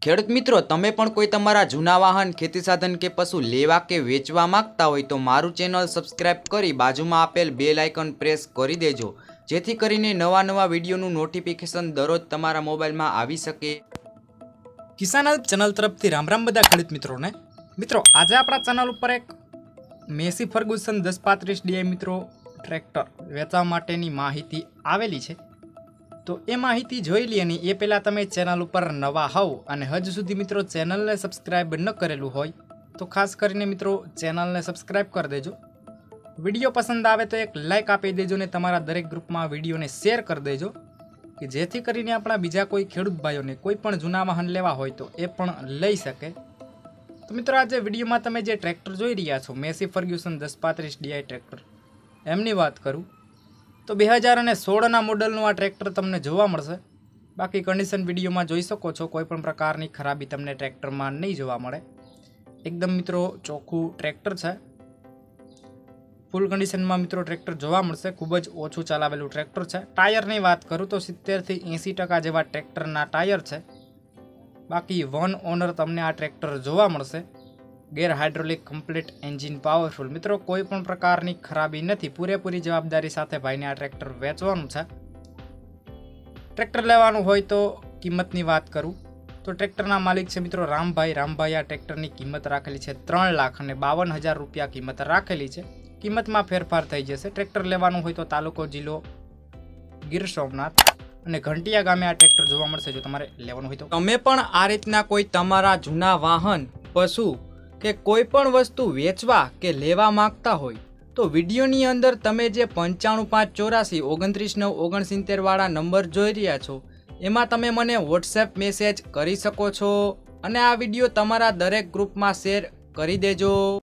ખેડૂત મિત્રો, તમે પણ કોઈ તમારા જૂના વાહન, ખેતી સાધન કે પશુ લેવા કે વેચવા માંગતા હોય તો મારું ચેનલ સબસ્ક્રાઇબ કરી બાજુમાં આપેલ બેલ આઇકન પ્રેસ કરી દેજો, જેથી કરીને નવા વિડીયોનું નોટિફિકેશન દરરોજ તમારા મોબાઈલમાં આવી શકે। કિસાન હેલ્પ ચેનલ તરફથી રામ રામ બધા ખેડૂત મિત્રોને। મિત્રો આજે આપણા ચેનલ ઉપર એક મેસી ફર્ગ્યુસન 1035 ડીઆઈ મિત્રો ટ્રેક્ટર વેચવા માટેની માહિતી આવેલી છે। तो ए माहिती જોઈ લી અને એ પહેલા તમે ચેનલ ઉપર નવા હોવ અને હજુ સુધી મિત્રો ચેનલને સબસ્ક્રાઇબ ન કરેલું હોય તો ખાસ કરીને મિત્રો ચેનલને સબસ્ક્રાઇબ કરી દેજો। વિડીયો પસંદ આવે તો એક લાઇક આપી દેજો ને તમારા દરેક ગ્રુપમાં વિડીયોને શેર કરી દેજો કે જેથી કરીને આપણા બીજા કોઈ ખેડૂત ભાઈઓને કોઈ પણ જૂના વાહન લેવા હોય તો એ પણ લઈ શકે। તો મિત્રો આજે વિડીયોમાં તમે જે ટ્રેક્ટર જોઈ રહ્યા છો મેસી ફર્ગ્યુસન 1035 ડીઆઈ ટ્રેક્ટર એમની વાત કરું तो 2016 मॉडलનું આ ટ્રેક્ટર તમને જોવા મળશે। બાકી કન્ડિશન વિડીયોમાં જોઈ શકો છો, કોઈપણ પ્રકારની ખરાબી તમને ટ્રેક્ટરમાં નહીં જોવા મળે। એકદમ મિત્રો ચોખ્ખું ટ્રેક્ટર છે, ફૂલ કન્ડિશનમાં મિત્રો ટ્રેક્ટર જોવા મળશે। ખૂબ જ ઓછું ચલાવેલું ટ્રેક્ટર છે। ટાયરની વાત કરું તો 70 થી 80% જેવા ટ્રેક્ટરના ટાયર છે। બાકી વન ઓનર તમને આ ટ્રેક્ટર જોવા મળશે। Gear hydraulic complete engine powerful. મિત્રો કોઈ પણ પ્રકારની ખરાબી નથી, પૂરેપૂરી જવાબદારી સાથે ભાઈને આ ટ્રેક્ટર વેચવાનું છે। ટ્રેક્ટર લેવાનું હોય તો કિંમતની વાત કરું તો ટ્રેક્ટરના માલિક છે મિત્રો રામભાઈ। આ ટ્રેક્ટરની કિંમત રાખેલી છે 3,52,000 રૂપિયા કિંમત રાખેલી છે। કિંમતમાં ફેરફાર થઈ જશે। ટ્રેક્ટર લેવાનું હોય તો તાલુકો જિલ્લો ગીર સોમનાથ અને ઘંટિયા ગામે આ ટ્રેક્ટર જોવા મળશે જો તમારે લેવાનું હોય તો। તમે પણ આ રીતના કોઈ તમારા જૂના વાહન, પશુ કે કોઈ પણ વસ્તુ વેચવા કે લેવા માંગતા હોય તો વિડીયોની અંદર તમે જે 95 584 29 9 69 વાળા નંબર જોઈ રહ્યા છો એમાં તમે મને વોટ્સએપ મેસેજ કરી શકો છો અને આ વિડીયો તમારા દરેક ગ્રુપમાં શેર કરી દેજો।